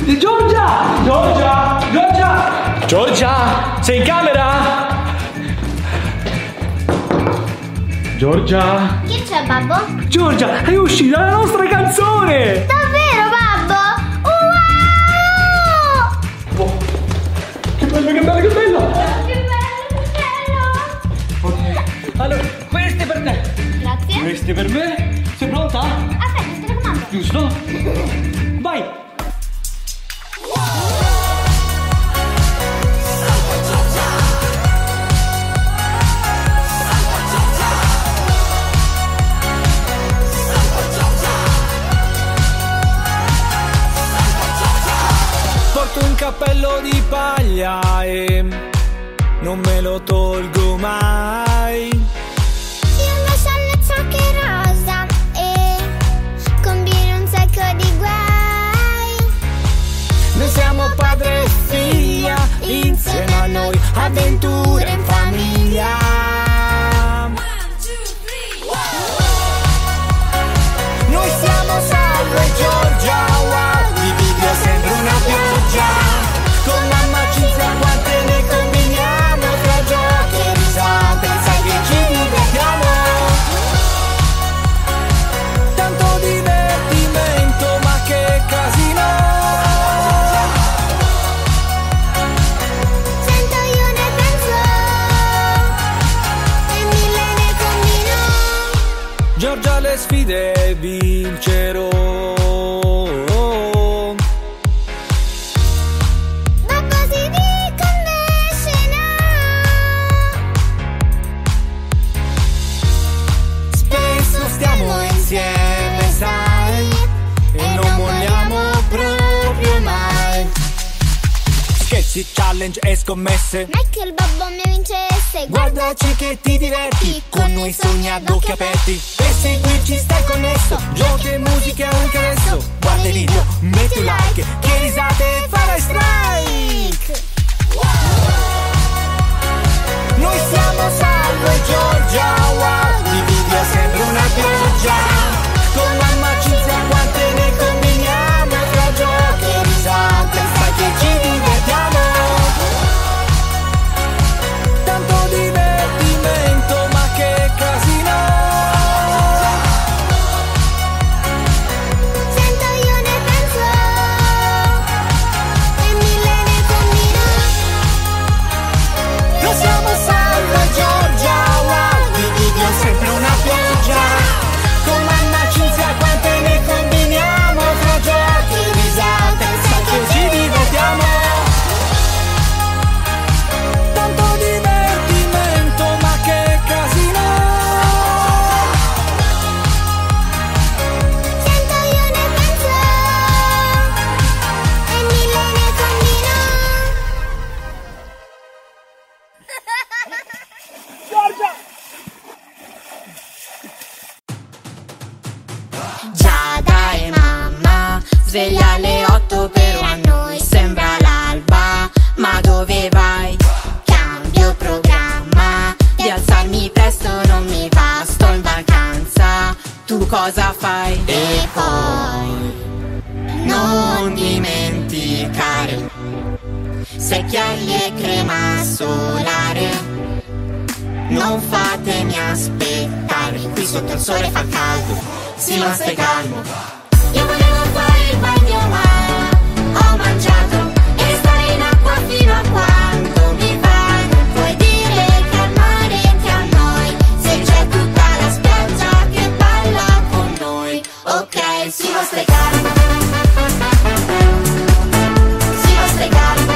Giorgia! Giorgia! Giorgia! Giorgia! Sei in camera? Giorgia! Che c'è, babbo? Giorgia, è uscita la nostra canzone! Davvero, babbo? Wow! Oh, che bello, che bello, che bello! Che bello, che bello! Ok, allora, queste per te! Grazie. Queste per me! Sei pronta? Aspetta, telecomando. Giusto? Vai! Porto un cappello di paglia e non me lo tolgo mai. Io invece ho le ciocche rosa e combino un sacco di guai. Noi siamo padre e figlia, insieme a noi avventure in famiglia. Noi siamo Salvo e Giorgia, wow, di video sembra una pioggia. Con mamma Cinzia quante ne combiniamo, tra giochi e risate, sai che ci divertiamo. Tanto divertimento, ma che casino. Sento io ne penso e mille ne combino. Giorgia le sfide vincerò. Babbo si riconnesce Spesso stiamo insieme, sai, e non molliamo proprio mai. Scherzi, challenge e scommesse. Ma è che il babbo mi vincesse. Guardaci che ti diverti, con noi sogni ad occhi aperti. Per seguirci stai connesso, giochi e musica anche adesso. Guarda i video, metti un like, che risate farai strike. Noi siamo Salvo e Giorgia, wow, di video sembra una pioggia. Con mamma Cinzia quante ne combiniamo, tra giochi e risate, sai che ci divertiamo. Tanto divertimento, ma che casino. Sento io ne penso e mille ne combino. Noi siamo Salvo e Giorgia, wow, di video sempre una pioggia. Con mamma Cinzia quante ne combiniamo, tra giochi e risate, sai che ci divertiamo. Tanto divertimento, ma che casino. Sento io ne penso e mille ne combino. Giada e mamma, sveglia alle 8 però a noi sembra l'alba. Ma dove vai? Cambio programma, di alzarmi presto non mi va, sto in vacanza. Tu cosa fai? E poi non dimenticare secchielli e crema solare. Non fatemi aspettare, qui sotto il sole fa caldo, sì ma stai calmo. Io volevo fare il bagno ma ho mangiato e restare in acqua fino a quando mi va. Non puoi dire che al mare entri a noi, se c'è tutta la spiaggia che balla con noi. Ok, sì ma stai calmo. Sì ma stai calmo.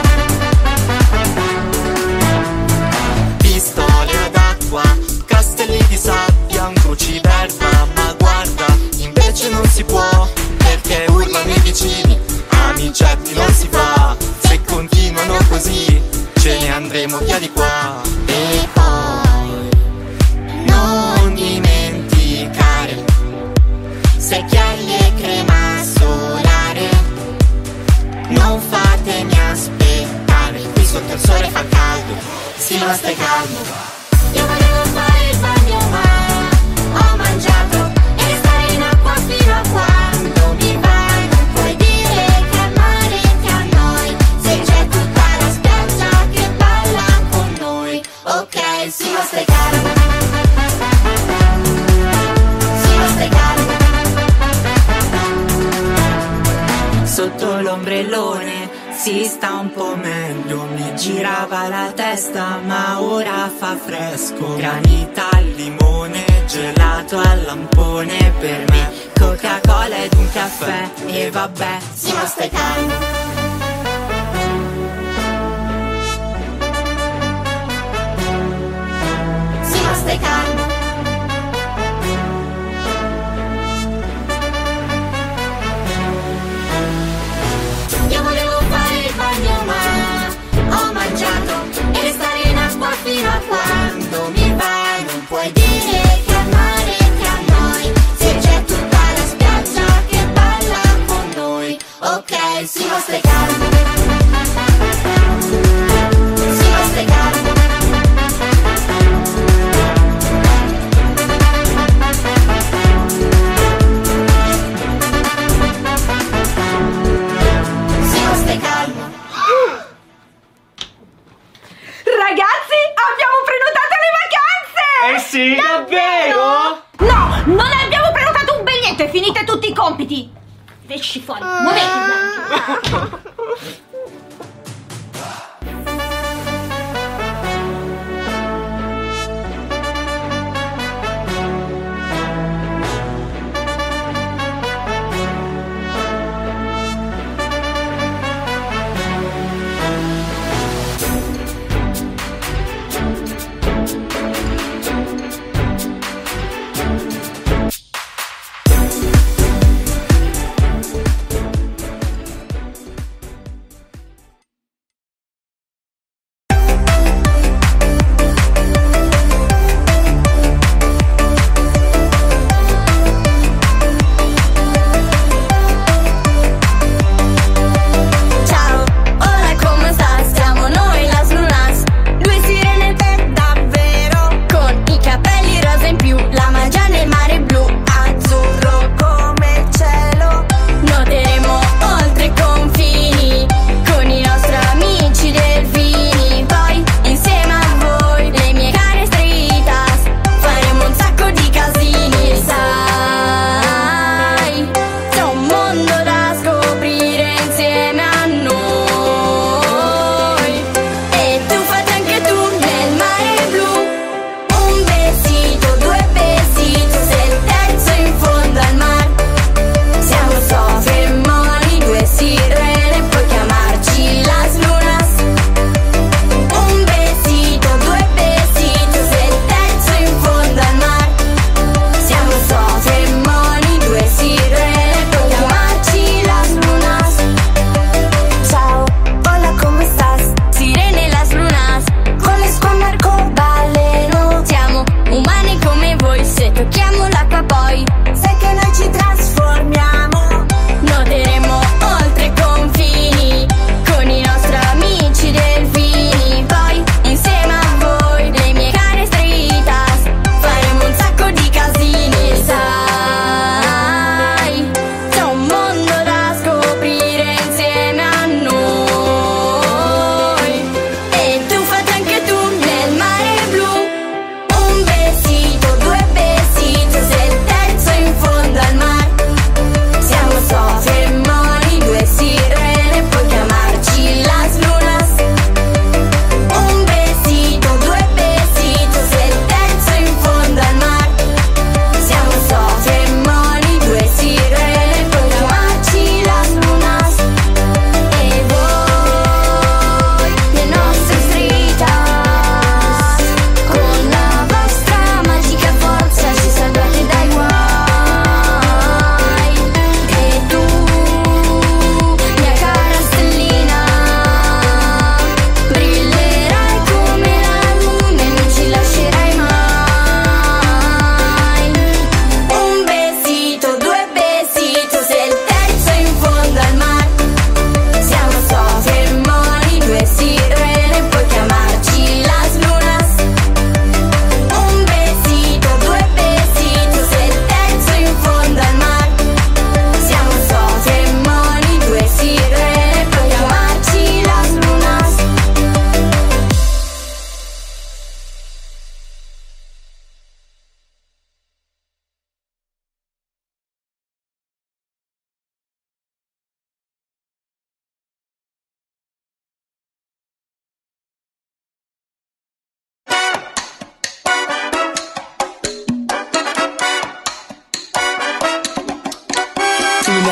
Pistole ad acqua, castelli di sabbia, un cruciverba, ma guarda, invece non si può, perché urlano i vicini, amicetti non si fa, se continuano così, ce ne andremo via di qua. E poi, non dimenticare, secchielli e crema solare, non fatemi aspettare, qui sotto il sole fa caldo, sì ma stai calmo. Io volevo fare il bagno ma ho mangiato e restare in acqua fino a quando mi va. Non puoi dire che al mare sotto l'ombrellone. Si sta un po' meglio, mi girava la testa ma ora fa fresco. Granita al limone, gelato al lampone, per me Coca-Cola ed un caffè. E vabbè, Sì, ma stai calmo. Sì, ma stai calmo. Io volevo fare il bagno ma ho mangiato e restare in acqua fino a quando mi va. Non puoi dire che al mare che a noi, se c'è tutta la spiaggia che balla con noi. Ok, sì, ma stai calmo. Sì, ma stai calmo. Sì, ma stai calmo. Ragazzi, abbiamo prenotato le vacanze! Eh sì, davvero? No, non abbiamo prenotato un bel niente, finite tutti i compiti! Esci fuori, muovetevi!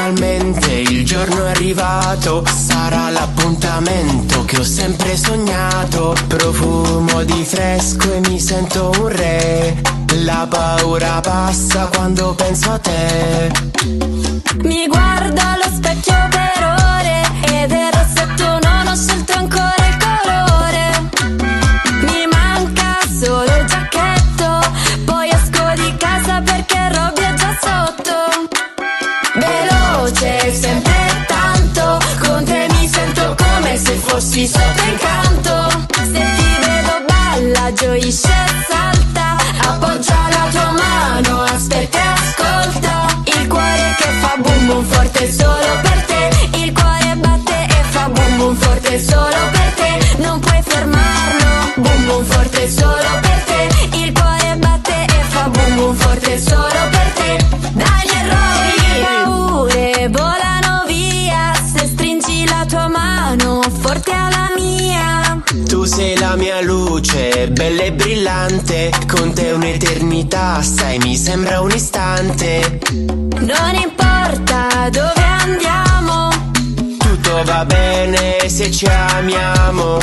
finalmente il giorno è arrivato, sarà l'appuntamento che ho sempre sognato. Profumo di fresco e mi sento un re, la paura passa quando penso a te. Mi guardo allo specchio per ore ed è rossetto, non ho scelto ancora il colore. Mi manca solo il giacchetto, poi esco di casa perché Robby è già sotto. Veloce, sempre tanto, con te mi sento come se fossi sotto incanto. Se ti vedo bella, gioisce e salta, appoggia la tua mano, aspetta e ascolta. Il cuore che fa boom boom forte solo per te, il cuore batte e fa boom boom forte solo per te, non puoi fermarlo. Boom boom forte solo per te, il cuore batte e fa boom boom forte solo per te. Daniel Robby, paure volano via se stringi la tua mano forte alla mia. Tu sei la mia luce, bella e brillante, con te un'eternità, sai, mi sembra un istante. Non importa dove andiamo, Tutto va bene se ci amiamo,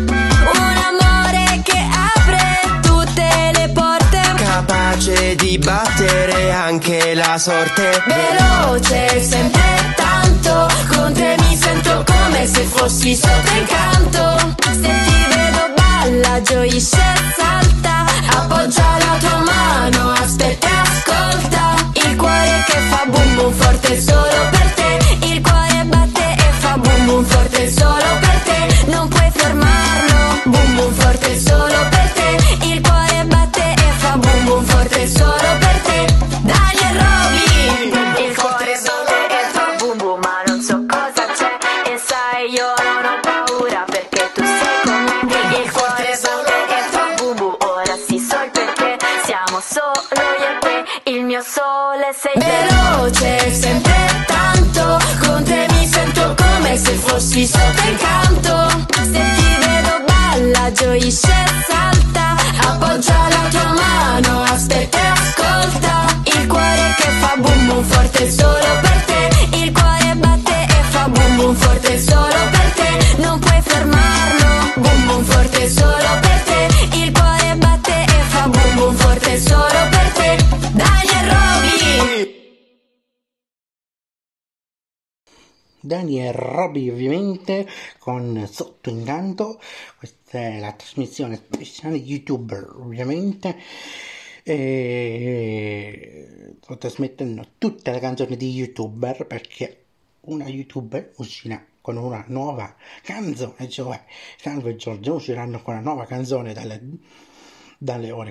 un amore che apre tutte le porte, capace di battere anche la sorte. veloce, sempre tanto, con te mi sento come se fossi sotto incanto. Se ti vedo balla, gioisce e salta, appoggia la tua mano, aspetta e ascolta. Il cuore che fa boom boom forte solo per te, il cuore batte e fa boom boom forte solo per te, non puoi fermarlo. Boom boom forte solo per te, il cuore batte e fa boom boom forte solo per te. Daniel Robby, il cuore batte e fa boom boom ma non so cosa c'è, e sai io non ho paura perché tu sei con me. Il cuore batte e fa boom boom, ora sì so il perché, siamo solo io e te, il mio sole sei te. Veloce, sempre tanto, con te mi sento come se fossi sotto incanto. Se ti vedo balla, gioisce e salta, appoggia la tua mano, aspetta e ascolta. Il cuore che fa boom boom forte solo per te, il cuore batte e fa boom boom forte solo per te, non puoi fermarlo. Boom boom forte solo per te, il cuore batte e fa boom boom forte solo per te. Daniel Robby. Daniel Robby ovviamente con Sotto Incanto. Questa è la trasmissione speciale YouTuber ovviamente. Sto trasmettendo tutte le canzoni di YouTuber perché una YouTuber uscirà con una nuova canzone, cioè Salvo e Giorgio usciranno con una nuova canzone dalle ore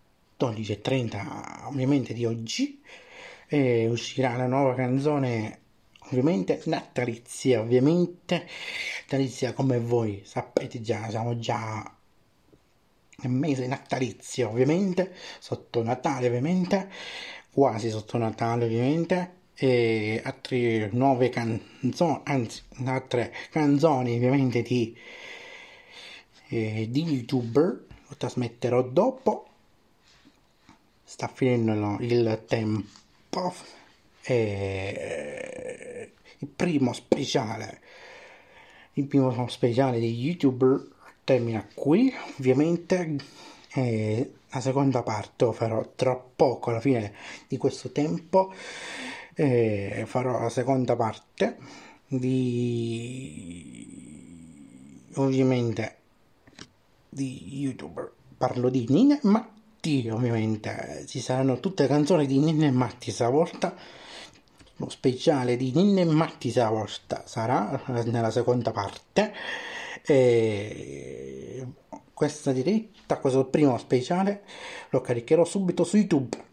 14:30 ovviamente di oggi. Uscirà la nuova canzone ovviamente natalizia, come voi sapete già, siamo già nel mese natalizio ovviamente, sotto Natale ovviamente, quasi sotto Natale ovviamente, e altre nuove canzoni, anzi altre canzoni ovviamente di YouTuber lo trasmetterò dopo. Sta finendo il tempo. Il primo speciale di YouTuber termina qui ovviamente. La seconda parte lo farò tra poco, alla fine di questo tempo farò la seconda parte ovviamente di YouTuber. Parlo di Nina e Matti, ovviamente ci saranno tutte le canzoni di Nina e Matti stavolta. Lo speciale di Nina e Matti stavolta sarà nella seconda parte. Questa diretta, questo primo speciale lo caricherò subito su YouTube.